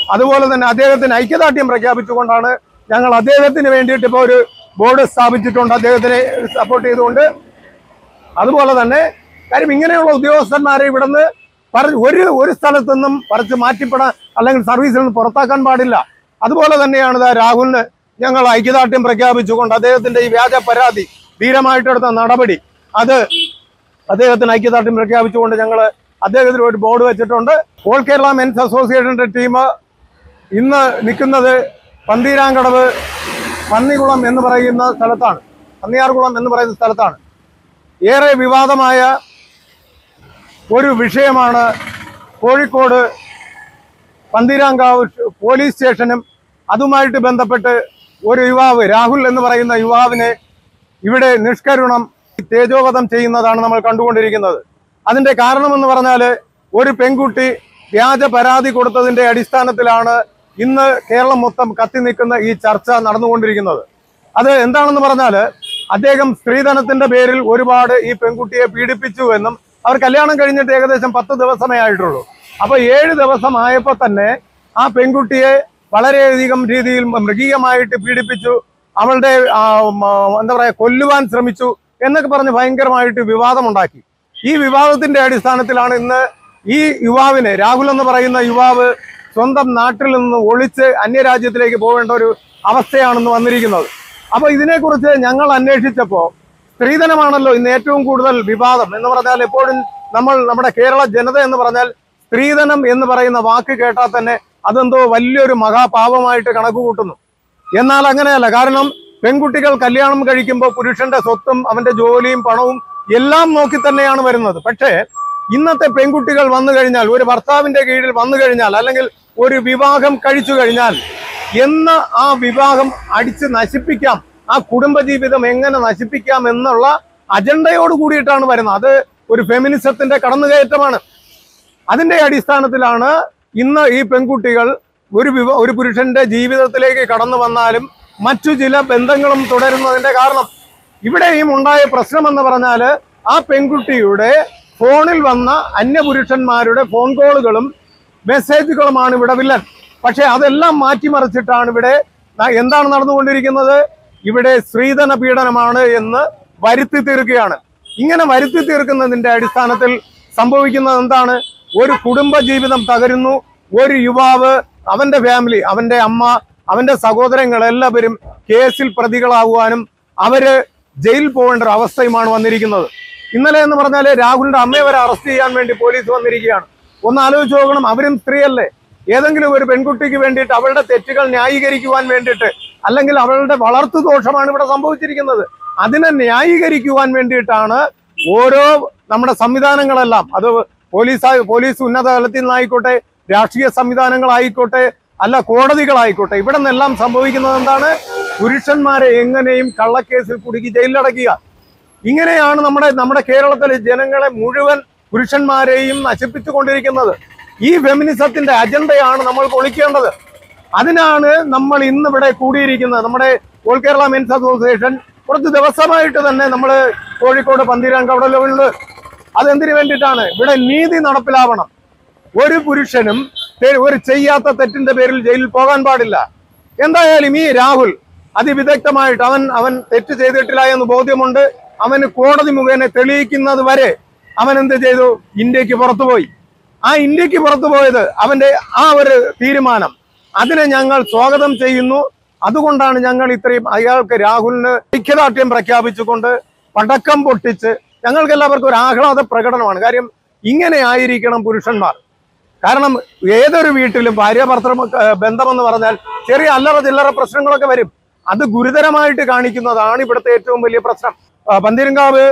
അതുപോലെ തന്നെ അദ്ദേഹത്തിന് ഐക്യദാർഢ്യം പ്രഖ്യാപിച്ചുകൊണ്ടാണ് ഞങ്ങൾ അദ്ദേഹത്തിന് വേണ്ടിയിട്ട് ഇപ്പോൾ ഒരു ബോർഡ് സ്ഥാപിച്ചിട്ടുണ്ട്, അദ്ദേഹത്തിനെ സപ്പോർട്ട് ചെയ്തുകൊണ്ട്. അതുപോലെ തന്നെ കാര്യം ഇങ്ങനെയുള്ള ഉദ്യോഗസ്ഥന്മാരെ ഇവിടുന്ന് ഒരു സ്ഥലത്തു നിന്നും പറിച്ച് മാറ്റിപ്പെടാൻ അല്ലെങ്കിൽ സർവീസിൽ നിന്ന് പുറത്താക്കാൻ പാടില്ല. അതുപോലെ തന്നെയാണ് രാഹുലിന് ഞങ്ങൾ ഐക്യദാർഢ്യം പ്രഖ്യാപിച്ചുകൊണ്ട് അദ്ദേഹത്തിന്റെ ഈ വ്യാജ പരാതി ധീരമായിട്ടെടുത്ത നടപടി അത് അദ്ദേഹത്തിന് ഐക്യദാർഢ്യം പ്രഖ്യാപിച്ചുകൊണ്ട് ഞങ്ങൾ അദ്ദേഹത്തിന് ഒരു ബോർഡ് വെച്ചിട്ടുണ്ട്. ഓൾ കേരള മെൻസ് അസോസിയേഷന്റെ ടീം ഇന്ന് നിൽക്കുന്നത് പന്തീരാങ്കടവ് പന്നികുളം എന്ന് പറയുന്ന സ്ഥലത്താണ്, പന്നിയാർകുളം എന്ന് പറയുന്ന സ്ഥലത്താണ്. ഏറെ വിവാദമായ ഒരു വിഷയമാണ് കോഴിക്കോട് പന്തീരാങ്കാവ് പോലീസ് സ്റ്റേഷനും അതുമായിട്ട് ബന്ധപ്പെട്ട് ഒരു യുവാവ് രാഹുൽ എന്ന് പറയുന്ന യുവാവിനെ ഇവിടെ നിഷ്കരുണം തേജോവധം ചെയ്യുന്നതാണ് നമ്മൾ കണ്ടുകൊണ്ടിരിക്കുന്നത്. അതിന്റെ കാരണമെന്ന് പറഞ്ഞാൽ ഒരു പെൺകുട്ടി വ്യാജ പരാതി കൊടുത്തതിന്റെ അടിസ്ഥാനത്തിലാണ് ഇന്ന് കേരളം മൊത്തം കത്തി നിൽക്കുന്ന ഈ ചർച്ച നടന്നുകൊണ്ടിരിക്കുന്നത്. അത് എന്താണെന്ന് പറഞ്ഞാൽ അദ്ദേഹം സ്ത്രീധനത്തിന്റെ പേരിൽ ഒരുപാട് ഈ പെൺകുട്ടിയെ പീഡിപ്പിച്ചു എന്നും അവർ കല്യാണം കഴിഞ്ഞിട്ട് ഏകദേശം 10 ദിവസമേ ആയിട്ടുള്ളൂ. അപ്പൊ 7 ദിവസമായപ്പോൾ തന്നെ ആ പെൺകുട്ടിയെ വളരെയധികം രീതിയിൽ മൃഗീയമായിട്ട് പീഡിപ്പിച്ചു, അവളുടെ എന്താ പറയാ കൊല്ലുവാൻ ശ്രമിച്ചു എന്നൊക്കെ പറഞ്ഞ് ഭയങ്കരമായിട്ട് വിവാദമുണ്ടാക്കി. ഈ വിവാദത്തിന്റെ അടിസ്ഥാനത്തിലാണ് ഇന്ന് ഈ യുവാവിനെ രാഹുൽ എന്ന് പറയുന്ന യുവാവ് സ്വന്തം നാട്ടിൽ നിന്ന് ഒളിച്ച് അന്യരാജ്യത്തിലേക്ക് പോകേണ്ട ഒരു അവസ്ഥയാണെന്ന് വന്നിരിക്കുന്നത്. അപ്പൊ ഇതിനെക്കുറിച്ച് ഞങ്ങൾ അന്വേഷിച്ചപ്പോൾ സ്ത്രീധനമാണല്ലോ ഇന്ന് ഏറ്റവും കൂടുതൽ വിവാദം എന്ന് പറഞ്ഞാൽ എപ്പോഴും നമ്മുടെ കേരള ജനത എന്ന് പറഞ്ഞാൽ സ്ത്രീധനം എന്ന് പറയുന്ന വാക്ക് കേട്ടാൽ തന്നെ അതെന്തോ വലിയൊരു മഹാപാപമായിട്ട് കണക്ക് കൂട്ടുന്നു. എന്നാൽ അങ്ങനെയല്ല. കാരണം പെൺകുട്ടികൾ കല്യാണം കഴിക്കുമ്പോൾ പുരുഷന്റെ സ്വത്തും അവന്റെ ജോലിയും പണവും എല്ലാം നോക്കി തന്നെയാണ് വരുന്നത്. പക്ഷേ ഇന്നത്തെ പെൺകുട്ടികൾ വന്നു കഴിഞ്ഞാൽ, ഒരു ഭർത്താവിന്റെ കീഴിൽ വന്നു കഴിഞ്ഞാൽ, അല്ലെങ്കിൽ ഒരു വിവാഹം കഴിച്ചു കഴിഞ്ഞാൽ ആ വിവാഹം അടിച്ച് നശിപ്പിക്കാം, ആ കുടുംബജീവിതം എങ്ങനെ നശിപ്പിക്കാം എന്നുള്ള അജണ്ടയോട് കൂടിയിട്ടാണ് വരുന്നത്. അത് ഒരു ഫെമിനിസത്തിന്റെ കടന്നുകയറ്റമാണ്. അതിന്റെ അടിസ്ഥാനത്തിലാണ് ഇന്ന് ഈ പെൺകുട്ടികൾ ഒരു പുരുഷന്റെ ജീവിതത്തിലേക്ക് കടന്നു വന്നാലും മറ്റു ചില ബന്ധങ്ങളും തുടരുന്നതിന്റെ കാരണം. ഇവിടെയും ഉണ്ടായ പ്രശ്നമെന്ന് പറഞ്ഞാൽ ആ പെൺകുട്ടിയുടെ ഫോണിൽ വന്ന അന്യപുരുഷന്മാരുടെ ഫോൺ കോളുകളും മെസ്സേജുകളുമാണ് ഇവിടെ വില്ലൻ. പക്ഷെ അതെല്ലാം മാറ്റിമറിച്ചിട്ടാണ് ഇവിടെ എന്താണ് നടന്നുകൊണ്ടിരിക്കുന്നത്? ഇവിടെ സ്ത്രീധന പീഡനമാണ് എന്ന് വരുത്തി തീർക്കുകയാണ്. ഇങ്ങനെ വരുത്തി തീർക്കുന്നതിന്റെ അടിസ്ഥാനത്തിൽ സംഭവിക്കുന്നത് എന്താണ്? ഒരു കുടുംബ ജീവിതം തകരുന്നു. ഒരു യുവാവ്, അവന്റെ ഫാമിലി, അവന്റെ അമ്മ, അവന്റെ സഹോദരങ്ങൾ എല്ലാവരും കേസിൽ പ്രതികളാകുവാനും അവര് ജയിലിൽ പോകേണ്ട ഒരു അവസ്ഥയുമാണ് വന്നിരിക്കുന്നത്. ഇന്നലെ എന്ന് പറഞ്ഞാൽ രാഹുലിന്റെ അമ്മയെ വരെ അറസ്റ്റ് ചെയ്യാൻ വേണ്ടി പോലീസ് വന്നിരിക്കുകയാണ്. ഒന്ന് ആലോചിച്ച് നോക്കണം, അവരും സ്ത്രീയല്ലേ? ഏതെങ്കിലും ഒരു പെൺകുട്ടിക്ക് വേണ്ടിയിട്ട് അവളുടെ തെറ്റുകൾ ന്യായീകരിക്കുവാൻ വേണ്ടിയിട്ട്, അല്ലെങ്കിൽ അവളുടെ വളർത്തു ദോഷമാണ് ഇവിടെ സംഭവിച്ചിരിക്കുന്നത്, അതിനെ ന്യായീകരിക്കുവാൻ വേണ്ടിയിട്ടാണ് ഓരോ നമ്മുടെ സംവിധാനങ്ങളെല്ലാം, അത് പോലീസ് ഉന്നത തലത്തിൽ നിന്നായിക്കോട്ടെ, രാഷ്ട്രീയ സംവിധാനങ്ങളായിക്കോട്ടെ, അല്ല കോടതികളായിക്കോട്ടെ, ഇവിടെ നിന്നെല്ലാം സംഭവിക്കുന്നത് എന്താണ്? പുരുഷന്മാരെ എങ്ങനെയും കള്ളക്കേസിൽ കുടുക്കി ജയിലിലടക്കുക. ഇങ്ങനെയാണ് നമ്മുടെ കേരളത്തിലെ ജനങ്ങളെ മുഴുവൻ പുരുഷന്മാരെയും നശിപ്പിച്ചു കൊണ്ടിരിക്കുന്നത്. ഈ ഫെമിനിസത്തിന്റെ അജണ്ടയാണ് നമ്മൾ പൊളിക്കേണ്ടത്. അതിനാണ് നമ്മൾ ഇന്നിവിടെ കൂടിയിരിക്കുന്നത്. നമ്മുടെ ഓൾ കേരള മെൻസ് അസോസിയേഷൻ കുറച്ച് ദിവസമായിട്ട് തന്നെ നമ്മൾ കോഴിക്കോട് പന്തീരാങ്കടവിലുണ്ട്. അതെന്തിനു വേണ്ടിയിട്ടാണ്? ഇവിടെ നീതി നടപ്പിലാവണം. ഒരു പുരുഷനും ഒരു ചെയ്യാത്ത തെറ്റിന്റെ പേരിൽ ജയിലിൽ പോകാൻ പാടില്ല. എന്തായാലും ഈ രാഹുൽ അതിവിദഗ്ധമായിട്ട് അവൻ തെറ്റ് ചെയ്തിട്ടില്ല എന്ന് ബോധ്യമുണ്ട്. അവന് കോടതി മുഖേന തെളിയിക്കുന്നത് വരെ അവൻ എന്ത് ചെയ്തു? ഇന്ത്യക്ക് പുറത്തുപോയി. ആ ഇന്ത്യക്ക് പുറത്തുപോയത് അവന്റെ ആ ഒരു തീരുമാനം, അതിനെ ഞങ്ങൾ സ്വാഗതം ചെയ്യുന്നു. അതുകൊണ്ടാണ് ഞങ്ങൾ ഇത്രയും അയാൾക്ക് രാഹുലിന് ഐക്യദാർഢ്യം പ്രഖ്യാപിച്ചുകൊണ്ട് പടക്കം പൊട്ടിച്ച് ഞങ്ങൾക്ക് എല്ലാവർക്കും ഒരു ആഹ്ലാദ പ്രകടനമാണ്. കാര്യം ഇങ്ങനെ ആയിരിക്കണം പുരുഷന്മാർ. കാരണം ഏതൊരു വീട്ടിലും ഭാര്യ ഭർത്തൃ ബന്ധമെന്ന് പറഞ്ഞാൽ ചെറിയ അല്ലറ ചില്ലറ പ്രശ്നങ്ങളൊക്കെ വരും. അത് ഗുരുതരമായിട്ട് കാണിക്കുന്നതാണ് ഇവിടുത്തെ ഏറ്റവും വലിയ പ്രശ്നം. പന്തീരങ്കാവ്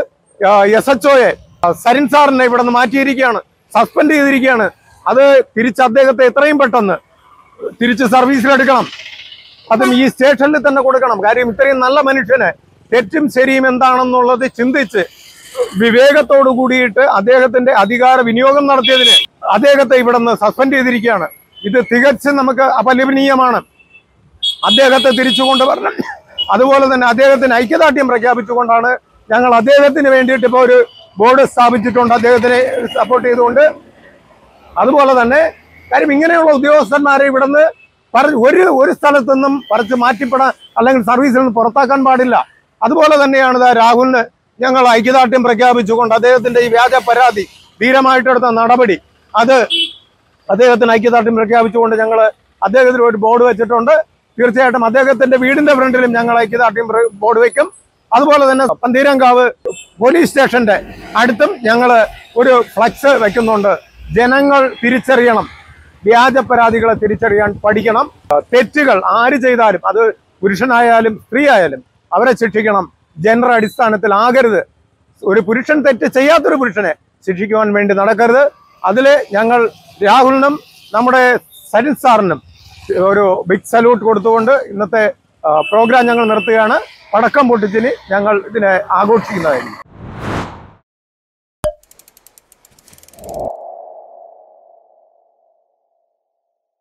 SHOയെ സരിൻ സാറിനെ ഇവിടെ നിന്ന് മാറ്റിയിരിക്കുകയാണ്, സസ്പെൻഡ് ചെയ്തിരിക്കുകയാണ്. അത് തിരിച്ച് അദ്ദേഹത്തെ എത്രയും പെട്ടെന്ന് തിരിച്ച് സർവീസിലെടുക്കണം. അതും ഈ സ്റ്റേഷനിൽ തന്നെ കൊടുക്കണം. കാര്യം ഇത്രയും നല്ല മനുഷ്യന് തെറ്റും ശരിയും എന്താണെന്നുള്ളത് ചിന്തിച്ച് വിവേകത്തോടു കൂടിയിട്ട് അദ്ദേഹത്തിന്റെ അധികാര വിനിയോഗം നടത്തിയതിന് അദ്ദേഹത്തെ ഇവിടെ നിന്ന് സസ്പെൻഡ് ചെയ്തിരിക്കുകയാണ്. ഇത് തികച്ചും നമുക്ക് അപലപനീയമാണ്. അദ്ദേഹത്തെ തിരിച്ചു കൊണ്ടുവരണം. അതുപോലെ തന്നെ അദ്ദേഹത്തിന് ഐക്യദാർഢ്യം പ്രഖ്യാപിച്ചുകൊണ്ടാണ് ഞങ്ങൾ അദ്ദേഹത്തിന് വേണ്ടിയിട്ട് ഇപ്പോൾ ഒരു ബോർഡ് സ്ഥാപിച്ചിട്ടുണ്ട്, അദ്ദേഹത്തിനെ സപ്പോർട്ട് ചെയ്തുകൊണ്ട്. അതുപോലെ തന്നെ കാര്യം ഇങ്ങനെയുള്ള ഉദ്യോഗസ്ഥന്മാരെ ഇവിടുന്ന് ഒരു സ്ഥലത്തു നിന്നും പറിച്ച് മാറ്റിപ്പെടാൻ അല്ലെങ്കിൽ സർവീസിൽ നിന്ന് പുറത്താക്കാൻ പാടില്ല. അതുപോലെ തന്നെയാണ് രാഹുലിന് ഞങ്ങൾ ഐക്യദാർഢ്യം പ്രഖ്യാപിച്ചുകൊണ്ട് അദ്ദേഹത്തിന്റെ ഈ വ്യാജ പരാതി ധീരമായിട്ടെടുത്ത നടപടി അത് അദ്ദേഹത്തിന് ഐക്യദാർഢ്യം പ്രഖ്യാപിച്ചുകൊണ്ട് ഞങ്ങൾ അദ്ദേഹത്തിന് ഒരു ബോർഡ് വെച്ചിട്ടുണ്ട്. തീർച്ചയായിട്ടും അദ്ദേഹത്തിന്റെ വീടിന്റെ ഫ്രണ്ടിലും ഞങ്ങൾ ഐക്യദാർഢ്യം ബോർഡ് വയ്ക്കും. അതുപോലെ തന്നെ പന്തീരങ്കാവ് പോലീസ് സ്റ്റേഷന്റെ അടുത്തും ഞങ്ങൾ ഒരു ഫ്ലക്സ് വെക്കുന്നുണ്ട്. ജനങ്ങൾ തിരിച്ചറിയണം, വ്യാജ പരാതികളെ തിരിച്ചറിയാൻ പഠിക്കണം. തെറ്റുകൾ ആര് ചെയ്താലും, അത് പുരുഷനായാലും സ്ത്രീ ആയാലും, അവരെ ശിക്ഷിക്കണം. ജെൻഡർ അടിസ്ഥാനത്തിൽ ആകരുത്. ഒരു പുരുഷൻ തെറ്റ് ചെയ്യാത്തൊരു പുരുഷനെ ശിക്ഷിക്കുവാൻ വേണ്ടി നടക്കരുത്. അതിൽ ഞങ്ങൾ രാഹുലിനും നമ്മുടെ സരിൻ സാറിനും ഒരു ബിഗ് സല്യൂട്ട് കൊടുത്തുകൊണ്ട് ഇന്നത്തെ പ്രോഗ്രാം ഞങ്ങൾ നിർത്തുകയാണ്. പടക്കം പൊട്ടിച്ചിന് ഞങ്ങൾ ഇതിനെ ആഘോഷിക്കുന്നതായിരിക്കും.